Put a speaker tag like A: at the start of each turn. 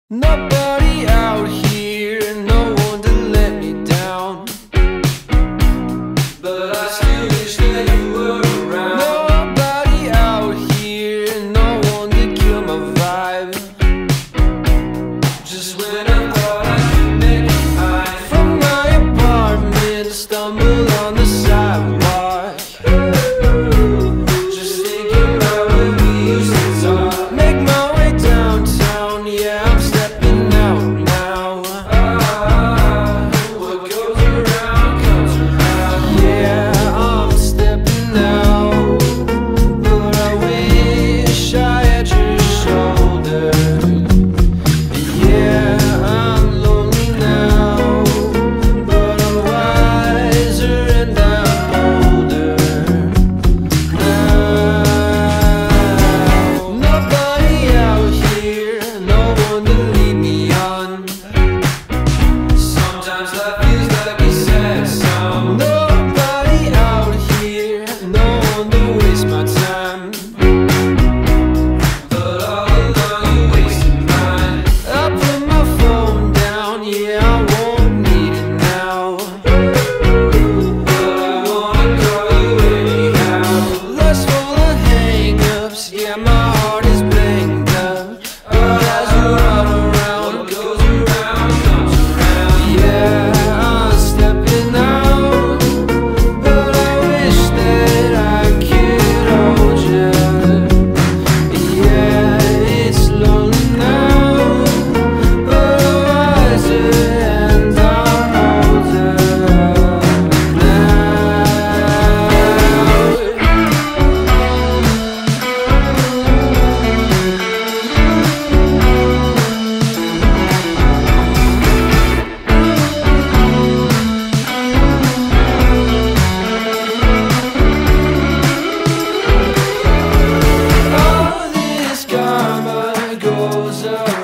A: Nobody out here, no one to let me down, but I still wish that you were around. Nobody out here, no one to kill my vibe. Just when I thought I could make it mine, from my apartment, stumble on the sidewalk, just thinking about when we used to talk. Make my way downtown, yeah, I'm stepping out now. What goes around comes around. Yeah, I'm stepping out, but I wish I had your shoulder. Yeah, I'm lonely now, but I'm wiser and I'm older now. Nobody out here, no one to lead me on. Sometimes life feels like a sad song. Nobody out here, no one to waste my time, but all along you wasted mine. I put my phone down, yeah, I won't need it now, but I wanna call you anyhow. Life's full of hang-ups, yeah, my heart is banged up, but as you run around, what goes around comes around. Yeah, I'm stepping out, but I wish that I could hold you. Yeah, it's lonely now, but I'm wiser and I'm older now. All this karma goes up.